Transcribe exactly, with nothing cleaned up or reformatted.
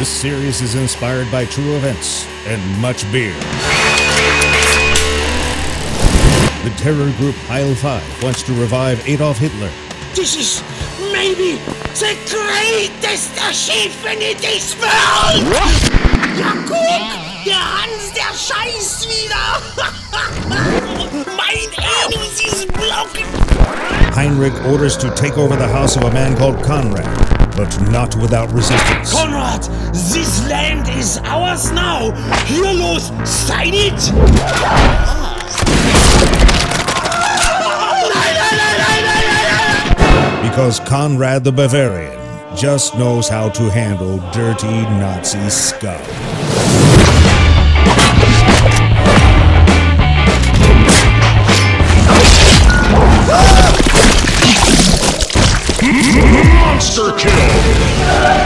This series is inspired by true events and much beer. The terror group Heil Five wants to revive Adolf Hitler. This is maybe the greatest achievement in this world! Ja, guck! Der Hans, der scheißt wieder! Mein Anus is blocking! Heinrich orders to take over the house of a man called Conrad, but not without resistance. Conrad, this land is ours now! Hier los, sign it! Because Conrad the Bavarian just knows how to handle dirty Nazi scum. Monster kill!